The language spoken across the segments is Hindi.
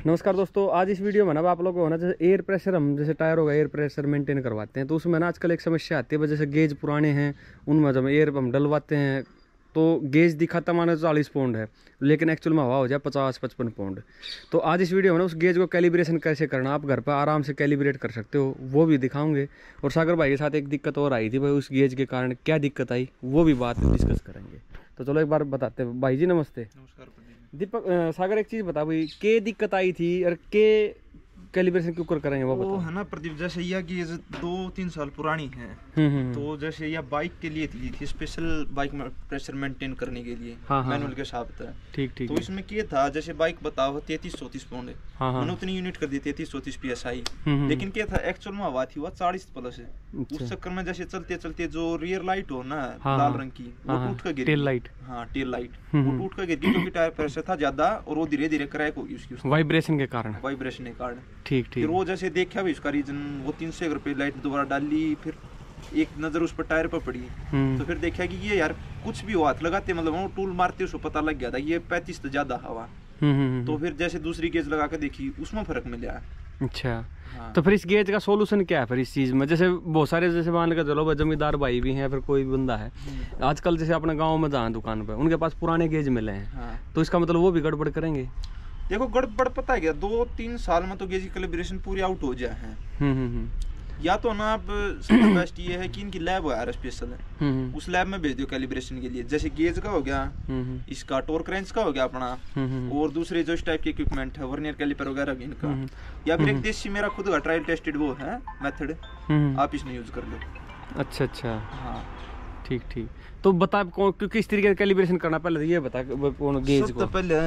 नमस्कार दोस्तों, आज इस वीडियो में ना आप लोगों को ना जैसे एयर प्रेशर, हम जैसे टायर होगा एयर प्रेशर मेंटेन करवाते हैं, तो उसमें ना आजकल एक समस्या आती है। जैसे गेज पुराने हैं उनमें जब एयर हम डलवाते हैं तो गेज दिखाता माने 40 पाउंड है, लेकिन एक्चुअल में हवा हो जाए 50-55 पाउंड। तो आज इस वीडियो में ना उस गेज को कैलिब्रेशन कैसे करना आप घर पर आराम से कैलिब्रेट कर सकते हो वो भी दिखाऊंगे। और सागर भाई के साथ एक दिक्कत और आई थी भाई, उस गेज के कारण क्या दिक्कत आई वो भी बात डिस्कस करेंगे। तो चलो एक बार बताते हैं। भाई जी नमस्ते। नमस्कार दीपक, सागर एक चीज़ बता भाई, के दिक्कत आई थी और के कैलिब्रेशन क्यों कर करेंगे वो बता। है ना प्रदीप, जैसे यह कि 2-3 साल पुरानी है। तो जैसे यह बाइक के लिए थी स्पेशल, बाइक में प्रेशर मेंटेन करने के लिए मैनुअल के साथ है। ठीक ठीक। तो इसमें क्या था, जैसे बाइक बताओ 33-34 पाउंड है, मैंने उतनी यूनिट कर दी 33-34 PSI। लेकिन क्या था एक्चुअल में हवा थी वो 40 प्लस है। उस चक्कर में जैसे चलते चलते जो रियर लाइट हो ना लाल रंग की, वो टूट कर गिर, टेल लाइट, हाँ टेल लाइट वो टूट कर गिर गई, क्योंकि टायर प्रेशर था ज्यादा और वो धीरे धीरे क्रैक होगी उसकी वाइब्रेशन के कारण। वाइब्रेशन के कारण। ठीक ठीक। फिर वो जैसे देखा भी उसका रीजन, वो 300 रुपये लाइट दोबारा डाली, फिर एक नजर उस पर टायर पर पड़ी। तो फिर देखा कि ये यार कुछ भी हो हाथ लगाते, मतलब वो टूल मारते उसको पता लग गया था ये 35 से ज्यादा हवा। तो फिर जैसे दूसरी गेज लगा कर देखी, उसमें फर्क मिला। अच्छा हाँ। तो फिर इस गेज का सोल्यूशन क्या है फिर इस चीज में? जैसे बहुत सारे जैसे मान के चलो जमींदार भाई भी हैं, फिर कोई भी बंदा है आजकल जैसे अपने गाँव में जहाँ दुकान पे उनके पास पुराने गेज मिले हैं। हाँ। तो इसका मतलब वो भी गड़बड़ करेंगे? देखो गड़बड़ पता है क्या, 2-3 साल में तो गेज की कैलिब्रेशन पूरी आउट हो जाए हैं। या तो ना आप सबसे बेस्ट ये है कि इनकी लैब है स्पेशल है, उस लैब में भेज दो कैलिब्रेशन के लिए। जैसे गेज का हो गया, इसका टॉर्क रेंज का हो गया अपना, और दूसरे जो इस टाइप के इक्विपमेंट है वर्नियर कैलिपर वगैरह इनका। या फिर एक देसी मेरा खुद का ट्रायल टेस्टेड वो है मेथड, आप इसमें यूज कर लो। अच्छा अच्छा हाँ ठीक ठीक। तो बता क्योंकि किस तरीके से कैलिब्रेशन करना, पहले ये बता गेज को। पहले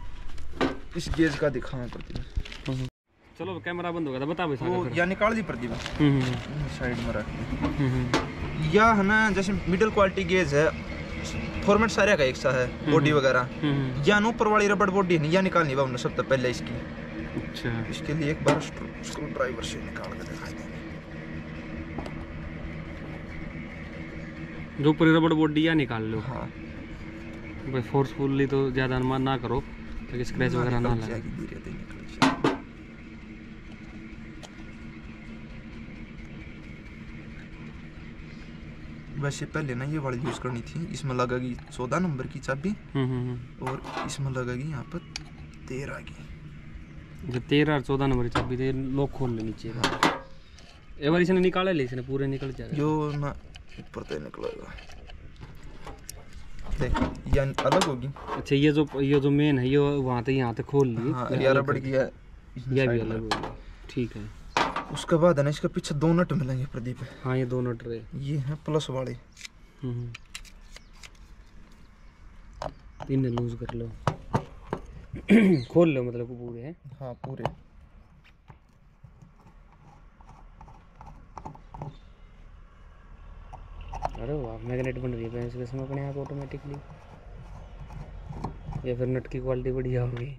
इस गेज का दिखाना पड़ती है। चलो कैमरा बंद हो गया था, बता भाई। वो या निकाल दी प्रदीप साइड में रख। या है ना जैसे मिडिल क्वालिटी गेज है, फॉर्मेट सारे का एक सा है, बॉडी वगैरह। या ऊपर वाली रबड़ बॉडी नहीं, या निकालनी है हमने सबसे पहले इसकी। अच्छा इसके लिए एक बार स्क्रू ड्राइवर से निकाल कर दिखा देंगे। जो ऊपर रबड़ बॉडी या निकाल लो। हाँ भाई फोर्सफुली तो ज्यादा अनुमान ना करो ताकि स्क्रैच वगैरह ना लगे। वैसे पहले ना ये वाली यूज करनी थी, इसमें लगेगी 14 नंबर की चाबी, और इसमें लगेगी यहाँ पर 13 की। जो 13 और 14 नंबर की चाबी दे लॉक खोल ले नीचे। एक बार इसने निकाला ले, इसने पूरे निकल जाएगा। यो ना ऊपर तो निकलेगा, देख ये अलग होगी। अच्छा ये जो मेन है ये वहाँ तक यहाँ तक खोल ली। हाँ, ये रबड़ की है, ये भी अलग होगी। ठीक है। उसके बाद है ना इसके पीछे 2 नट मिलेंगे प्रदीप। हाँ ये 2 नट रहे, ये है प्लस वाले। इन्हें लूज कर लो खोल लो, मतलब पूरे हैं। हाँ पूरे। अरे वाह, मैग्नेट बन रही है इसमें अपने आप ऑटोमेटिकली, या फिर नट की क्वालिटी बढ़िया होगी।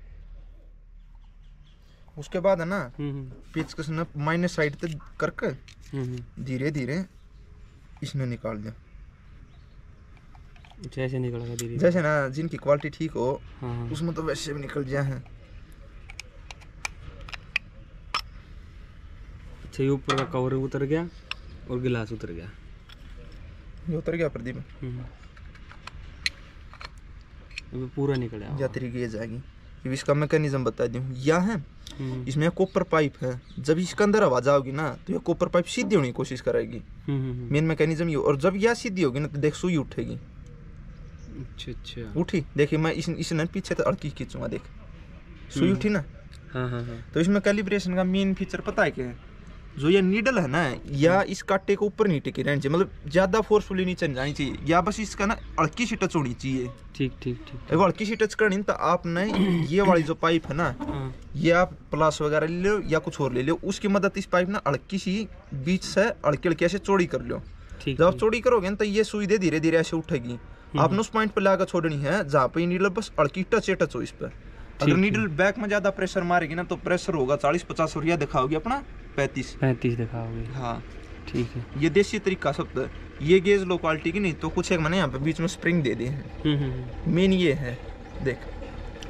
उसके बाद है ना पिच कसना माइनस साइड तक करके धीरे धीरे इसने निकाल दिया। जैसे निकलेगा धीरे, जैसे ना जिनकी क्वालिटी ठीक हो। हाँ। उसमें तो वैसे भी निकल जाए हैं। अच्छा ये ऊपर का कवर उतर गया और गिलास उतर गया, ये उतर गया प्रदीप। अभी पूरा निकला। या तरीके ये जाएगी। इसका मैकेनिज्म बता दूं, या है इसमें कॉपर पाइप है, जब इसके अंदर हवा जाओगी ना तो ये कॉपर पाइप सीधी होने की कोशिश करेगी। मेन मैकेनिज्म ये, और जब यह सीधी होगी ना तो देख सुई उठेगी। अच्छा अच्छा उठी, देखिए मैं इसने पीछे तो अड़की खींचूंगा, देख सुई उठी ना। हाँ हाँ हाँ। तो इसमें कैलिब्रेशन का मेन फीचर पता है क्या है, जो ये नीडल है ना या इस कांटे को ऊपर नहीं टिकी रहनी चाहिए, मतलब ज्यादा फोर्सफुली नीचे जानी चाहिए, या बस इसका ना हल्की सी टच होनी चाहिए। ठीक ठीक ठीक। अगर हल्की सी टच करनी तो आपने ये वाली जो पाइप है ना, ये आप प्लास वगैरह ले लो या कुछ और ले लो, उसकी मदद इस पाइप ना हल्की सी बीच से हल्की हल्की ऐसे चौड़ी कर लो। जब आप चौड़ी करोगे ना तो ये सुई दे धीरे धीरे ऐसे उठेगी। आपने उस पॉइंट पर लाकर छोड़नी है जहाँ पे नीडल बस हल्की टच हो इस पर। अगर नीडल बैक में ज्यादा प्रेशर मारेगी ना तो प्रेशर होगा 40-50 और यह दिखाओगी अपना 35 दिखाओगे। हाँ ठीक है। ये देसी तरीका सब। ये गेज लो क्वालिटी की नहीं तो कुछ एक मैंने यहाँ पे बीच में स्प्रिंग दे दी है, मेन ये है देख।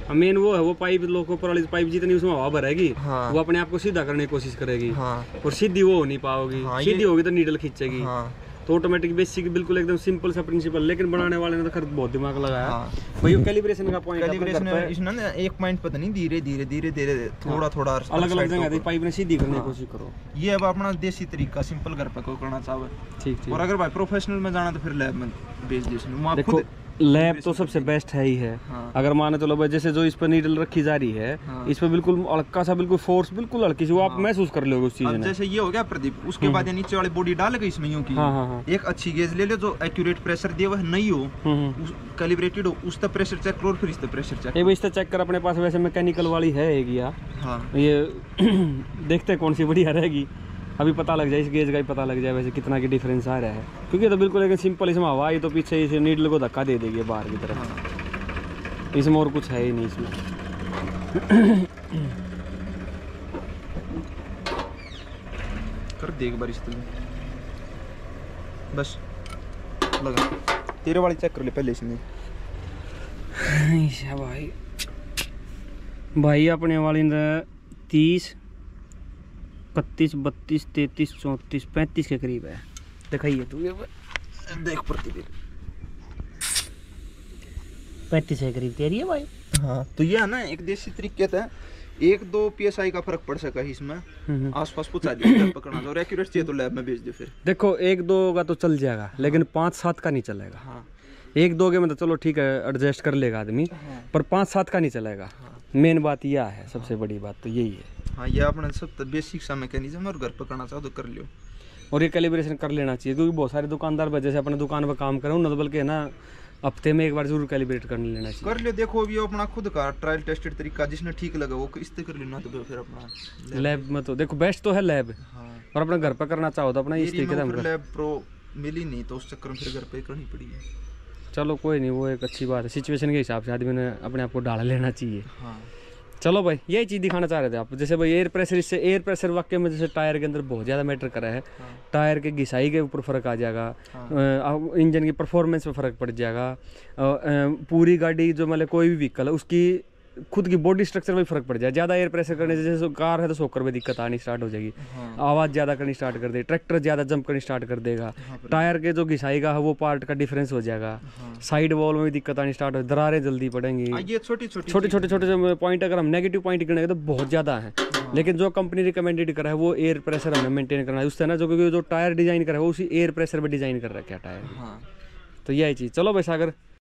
मेन वो है, वो पाइप ऊपर वाली पाइप जितनी उसमें हवा भरेगी हाँ। वो अपने आप को सीधा करने की कोशिश करेगी। हाँ। और सीधी वो हो नहीं पाओगी। हाँ, सीधी होगी तो नीडल खींचेगी। हाँ। तो ऑटोमेटिक बेसिक बिल्कुल एकदम सिंपल सा प्रिंसिपल, लेकिन बनाने वाले ने तो खैर बहुत दिमाग लगाया। हाँ। भाई कैलिब्रेशन का पॉइंट कैलिब्रेशन इसने ना एक पॉइंट पता नहीं, धीरे धीरे थोड़ा थोड़ा अलग अलग जगह पाइप ने सीधी करने की कोशिश करो। ये अब अपना देसी तरीका सिंपल घर पे कोई करना चाहे। ठीक। और अगर भाई प्रोफेशनल में जाना तो फिर लैब में भेज दे इसमें, वहाँ देखो खुद लैब तो सबसे बेस्ट है ही है। हाँ। अगर माने चलो भाई जैसे जो इस पर नीडल रखी जा रही है, हाँ। इस पर बिल्कुल हल्का सा, बिल्कुल फोर्स बिल्कुल हल्की सी, वो आप महसूस कर लोगे उस चीज अब में। जैसे ये हो गया प्रदीप, उसके बाद ये नीचे वाली बॉडी डाल गई इसमें यूं की। हाँ। एक अच्छी गेज ले लो जो एक्यूरेट प्रेशर दे वह नहीं हो, कैलिब्रेटेड हो, उसका प्रेशर चेक करो, फिर इसका प्रेशर चेक। एक बार इससे चेक कर, अपने पास वैसे मैकेनिकल वाली है एक यार। हाँ। ये देखते हैं कौन सी बढ़िया रहेगी, अभी पता लग जाए, इस गेज का ही पता लग जाए वैसे कितना की डिफरेंस आ रहा है। क्योंकि तो बिल्कुल एक सिंपल इसमें हवा आई तो पीछे इसे नीडल को धक्का दे देगी बाहर की तरफ। हाँ। इसमें और कुछ है ही नहीं इसमें। कर दे एक बार इस तरह, बस लगा। तेरे वाली चेक कर ले पहले इसमें। भाई अपने वाली 30, 31, 32, 33, 34, 35 के करीब है। दिखाइए तू देख प्रतिदिन 35 के करीब तेरी है भाई। हाँ तो ये है ना एक देसी तरीके था, 1-2 PSI का फर्क पड़ सका है इसमें। आसपास पूछा दिया पकड़ना और एक्यूरेट चाहिए तो लैब में भेज दे फिर। देखो 1-2 का तो चल जाएगा, लेकिन 5-7 का नहीं चलेगा। हाँ। 1-2 के में तो चलो ठीक है, एडजस्ट कर लेगा आदमी। हाँ। पर 5-7 का नहीं चलेगा। मेन बात यह है, सबसे बड़ी बात तो यही है। हाँ ये अपने सब बेसिक सा मैकेनिज्म, और घर पर करना चाहो तो कर लियो। और ये कैलिब्रेशन कर लेना चाहिए, क्योंकि बहुत सारे दुकानदार पर जैसे अपने दुकान पर काम करें ना, तो बल्कि है ना हफ्ते में एक बार जरूर कैलिब्रेट कर लेना चाहिए। कर लियो, देखो अभी अपना खुद का ट्रायल टेस्टेड तरीका जिसने ठीक लगा वो इस कर लेना, तो फिर अपना लैब में तो देखो बेस्ट तो है लैब। हाँ। और अपने घर पर करना चाहो तो अपना इस तरीके से लैब प्रो मिली नहीं तो उस चक्कर में फिर घर पे करनी पड़ी है। चलो कोई नहीं, वो एक अच्छी बात है, सिचुएशन के हिसाब से आदमी ने अपने आप को ढाल लेना चाहिए। हाँ। चलो भाई यही चीज़ दिखाना चाह रहे थे आप। जैसे भाई एयर प्रेशर, इससे एयर प्रेशर वाकई में जैसे टायर के अंदर बहुत ज़्यादा मैटर करा है। टायर के घिसाई के ऊपर फ़र्क आ जाएगा। इंजन की परफॉर्मेंस में फ़र्क पड़ जाएगा। पूरी गाड़ी जो मतलब कोई भी व्हीकल है उसकी खुद की बॉडी स्ट्रक्चर में फर्क पड़ जाए। ज़्यादा एयर प्रेशर करने से, जैसे कार है तो शॉकर में दिक्कत आनी स्टार्ट हो जाएगी। आवाज़ ज़्यादा करनी स्टार्ट कर देगी, ट्रैक्टर ज़्यादा जंप करनी स्टार्ट कर देगा। टायर के जो घिसाई का है वो पार्ट का डिफरेंस हो जाएगा। साइड वॉल में भी दिक्कत आनी स्टार्ट हो, दरारें जल्दी पड़ेंगी। ये छोटे छोटे पॉइंट अगर हम नेगेटिव पॉइंट गिनेंगे तो बहुत ज़्यादा है। लेकिन जो कंपनी रिकमेंडेड करा है वो एयर प्रेशर हमें मेंटेन करना है। उससे ना जो टायर डिजाइन करा है वो उसी एयर प्रेशर पर डिजाइन कर रखा है टायर। तो यही चीज़। चलो भाई सागर